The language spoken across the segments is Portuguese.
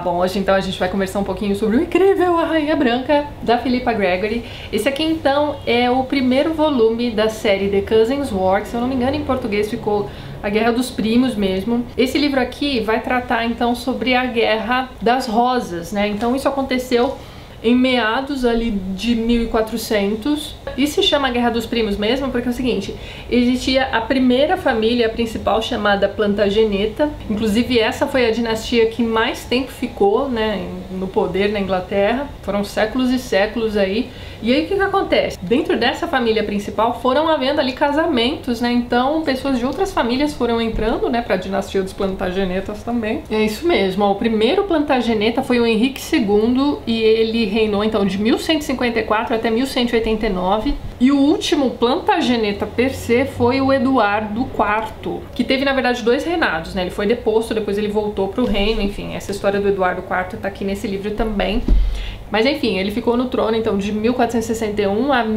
bom, hoje então a gente vai conversar um pouquinho sobre o incrível A Rainha Branca, da Philippa Gregory. Esse aqui então é o primeiro volume da série The Cousins War, que se eu não me engano em português ficou A Guerra dos Primos mesmo. Esse livro aqui vai tratar então sobre a Guerra das Rosas, né? Então isso aconteceu em meados ali de 1400 e se chama Guerra dos Primos mesmo porque é o seguinte, existia a primeira família principal chamada Plantageneta, inclusive essa foi a dinastia que mais tempo ficou, né, no poder na Inglaterra, foram séculos e séculos aí. E aí o que acontece? Dentro dessa família principal foram havendo ali casamentos, né, então pessoas de outras famílias foram entrando, né, para a dinastia dos Plantagenetas também. É isso mesmo, ó, o primeiro Plantageneta foi o Henrique II e ele reinou então de 1154 até 1189, e o último Plantageneta per se foi o Eduardo IV, que teve na verdade dois reinados, né? Ele foi deposto, depois ele voltou para o reino, enfim, essa história do Eduardo IV tá aqui nesse livro também. Mas enfim, ele ficou no trono então de 1461 a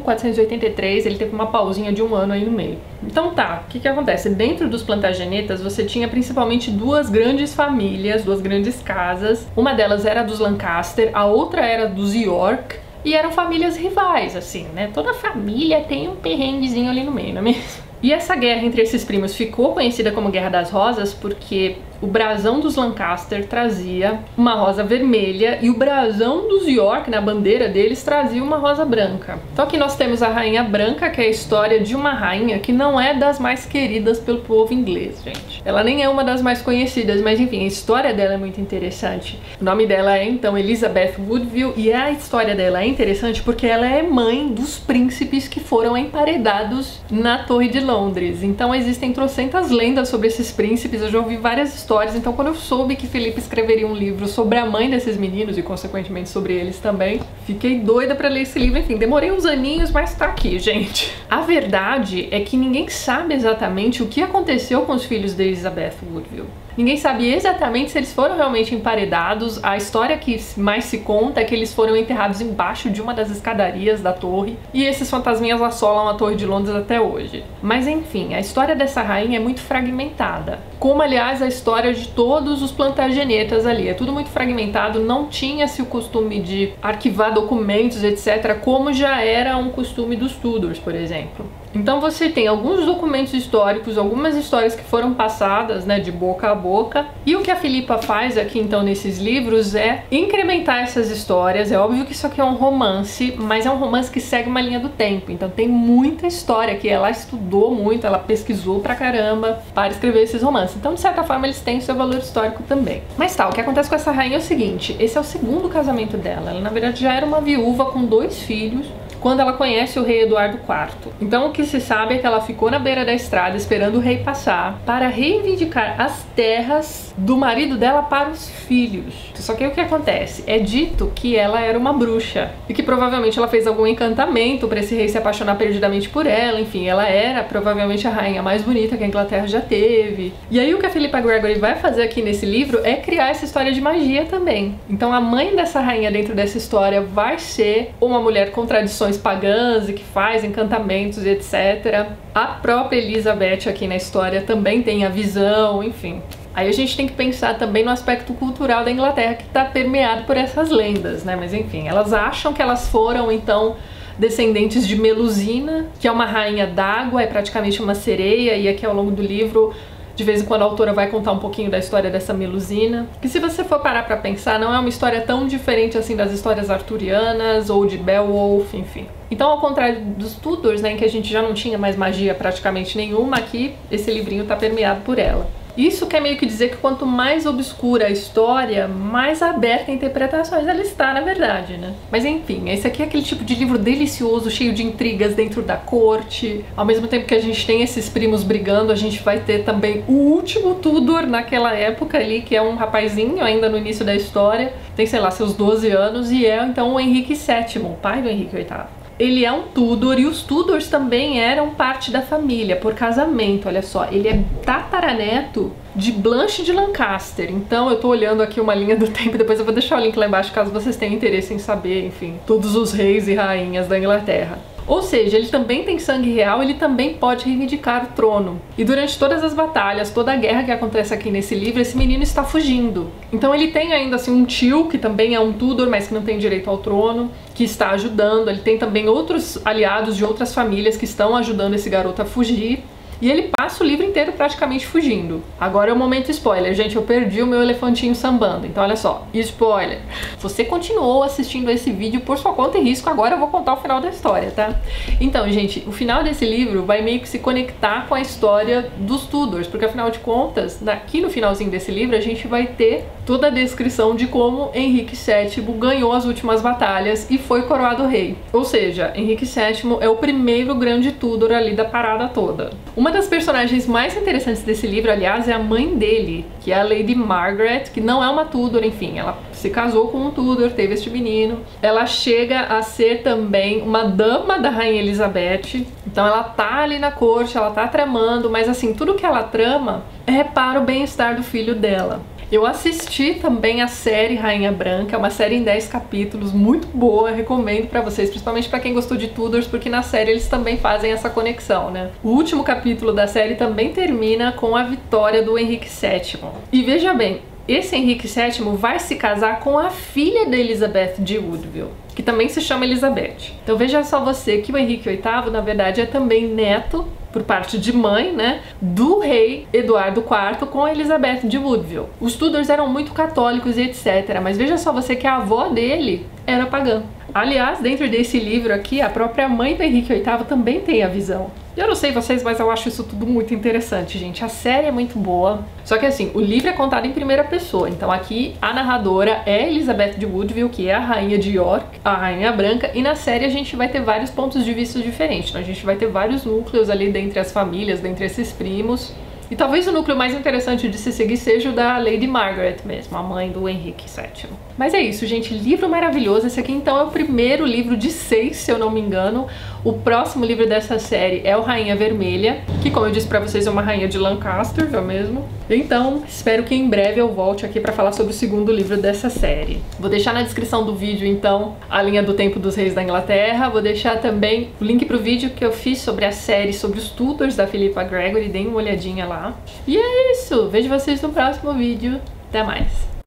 1483, ele teve uma pausinha de um ano aí no meio. Então tá, o que acontece? Dentro dos Plantagenetas você tinha principalmente duas grandes famílias, duas grandes casas. Uma delas era dos Lancaster, a outra era dos York, e eram famílias rivais, assim, né? Toda família tem um perrenguezinho ali no meio, não é mesmo? E essa guerra entre esses primos ficou conhecida como Guerra das Rosas porque o brasão dos Lancaster trazia uma rosa vermelha e o brasão dos York, na bandeira deles, trazia uma rosa branca. Então aqui nós temos a Rainha Branca, que é a história de uma rainha que não é das mais queridas pelo povo inglês, gente. Ela nem é uma das mais conhecidas, mas enfim, a história dela é muito interessante. O nome dela é então Elizabeth Woodville e a história dela é interessante porque ela é mãe dos príncipes que foram emparedados na Torre de Londres. Então existem trocentas lendas sobre esses príncipes, eu já ouvi várias histórias, então quando eu soube que Philippa escreveria um livro sobre a mãe desses meninos e consequentemente sobre eles também, fiquei doida pra ler esse livro. Enfim, demorei uns aninhos, mas tá aqui, gente. A verdade é que ninguém sabe exatamente o que aconteceu com os filhos de Elizabeth Woodville. Ninguém sabe exatamente se eles foram realmente emparedados. A história que mais se conta é que eles foram enterrados embaixo de uma das escadarias da torre e esses fantasminhas assolam a Torre de Londres até hoje. Mas enfim, a história dessa rainha é muito fragmentada, como aliás a história de todos os Plantagenetas ali. É tudo muito fragmentado, não tinha-se o costume de arquivar documentos, etc., como já era um costume dos Tudors, por exemplo. Então você tem alguns documentos históricos, algumas histórias que foram passadas, né, de boca a boca, e o que a Philippa faz aqui então nesses livros é incrementar essas histórias. É óbvio que isso aqui é um romance, mas é um romance que segue uma linha do tempo, então tem muita história que ela estudou muito, ela pesquisou pra caramba para escrever esses romances, então de certa forma eles têm seu valor histórico também. Mas tá, o que acontece com essa rainha é o seguinte, esse é o segundo casamento dela, ela na verdade já era uma viúva com 2 filhos, quando ela conhece o rei Eduardo IV. Então o que se sabe é que ela ficou na beira da estrada esperando o rei passar para reivindicar as terras do marido dela para os filhos. Só que aí o que acontece? É dito que ela era uma bruxa e que provavelmente ela fez algum encantamento para esse rei se apaixonar perdidamente por ela. Enfim, ela era provavelmente a rainha mais bonita que a Inglaterra já teve. E aí o que a Philippa Gregory vai fazer aqui nesse livro é criar essa história de magia também. Então a mãe dessa rainha dentro dessa história vai ser uma mulher com tradições pagãs e que faz encantamentos e etc. A própria Elizabeth aqui na história também tem a visão, enfim. Aí a gente tem que pensar também no aspecto cultural da Inglaterra que está permeado por essas lendas, né? Mas enfim, elas acham que elas foram então descendentes de Melusina, que é uma rainha d'água, é praticamente uma sereia, e aqui ao longo do livro de vez em quando a autora vai contar um pouquinho da história dessa Melusina, que se você for parar pra pensar, não é uma história tão diferente assim das histórias arturianas ou de Beowulf, enfim. Então, ao contrário dos Tudors, né, em que a gente já não tinha mais magia praticamente nenhuma, aqui esse livrinho tá permeado por ela. Isso quer meio que dizer que quanto mais obscura a história, mais aberta a interpretações ela está, na verdade, né? Mas enfim, esse aqui é aquele tipo de livro delicioso, cheio de intrigas dentro da corte. Ao mesmo tempo que a gente tem esses primos brigando, a gente vai ter também o último Tudor naquela época ali, que é um rapazinho ainda no início da história, tem, sei lá, seus 12 anos, e é então o Henrique VII, o pai do Henrique VIII. Ele é um Tudor e os Tudors também eram parte da família por casamento, olha só. Ele é tataraneto de Blanche de Lancaster. Então eu tô olhando aqui uma linha do tempo, depois eu vou deixar o link lá embaixo caso vocês tenham interesse em saber, enfim, todos os reis e rainhas da Inglaterra. Ou seja, ele também tem sangue real, ele também pode reivindicar o trono. E durante todas as batalhas, toda a guerra que acontece aqui nesse livro, esse menino está fugindo. Então ele tem ainda assim um tio, que também é um Tudor, mas que não tem direito ao trono, que está ajudando. Ele tem também outros aliados de outras famílias que estão ajudando esse garoto a fugir. E ele passa o livro inteiro praticamente fugindo. Agora é o momento spoiler, gente, eu perdi o meu elefantinho sambando. Então olha só, spoiler. Você continuou assistindo esse vídeo por sua conta e risco, agora eu vou contar o final da história, tá? Então, gente, o final desse livro vai meio que se conectar com a história dos Tudors, porque afinal de contas, aqui no finalzinho desse livro, a gente vai ter toda a descrição de como Henrique VII ganhou as últimas batalhas e foi coroado rei. Ou seja, Henrique VII é o primeiro grande Tudor ali da parada toda. Uma das personagens mais interessantes desse livro, aliás, é a mãe dele, que é a Lady Margaret, que não é uma Tudor, enfim, ela se casou com um Tudor, teve este menino. Ela chega a ser também uma dama da Rainha Elizabeth, então ela tá ali na corte, ela tá tramando, mas assim, tudo que ela trama é para o bem-estar do filho dela. Eu assisti também a série Rainha Branca, é uma série em 10 capítulos, muito boa, recomendo pra vocês, principalmente pra quem gostou de Tudors, porque na série eles também fazem essa conexão, né? O último capítulo da série também termina com a vitória do Henrique VII. E veja bem, esse Henrique VII vai se casar com a filha de Elizabeth de Woodville, que também se chama Elizabeth. Então veja só você que o Henrique VIII, na verdade, é também neto, por parte de mãe, né, do rei Eduardo IV com a Elizabeth de Woodville. Os Tudors eram muito católicos e etc, mas veja só você que a avó dele era pagã. Aliás, dentro desse livro aqui, a própria mãe do Henrique VIII também tem a visão. Eu não sei vocês, mas eu acho isso tudo muito interessante, gente. A série é muito boa. Só que assim, o livro é contado em primeira pessoa. Então aqui a narradora é Elizabeth de Woodville, que é a rainha de York, a Rainha Branca. E na série a gente vai ter vários pontos de vista diferentes. Então a gente vai ter vários núcleos ali dentre as famílias, dentre esses primos. E talvez o núcleo mais interessante de se seguir seja o da Lady Margaret mesmo, a mãe do Henrique VII. Mas é isso, gente, livro maravilhoso. Esse aqui então é o primeiro livro de 6, se eu não me engano. O próximo livro dessa série é o Rainha Vermelha, que, como eu disse pra vocês, é uma rainha de Lancaster, não é mesmo? Então, espero que em breve eu volte aqui pra falar sobre o segundo livro dessa série. Vou deixar na descrição do vídeo, então, a linha do tempo dos reis da Inglaterra. Vou deixar também o link pro vídeo que eu fiz sobre a série sobre os Tudors da Philippa Gregory. Deem uma olhadinha lá. E é isso! Vejo vocês no próximo vídeo. Até mais!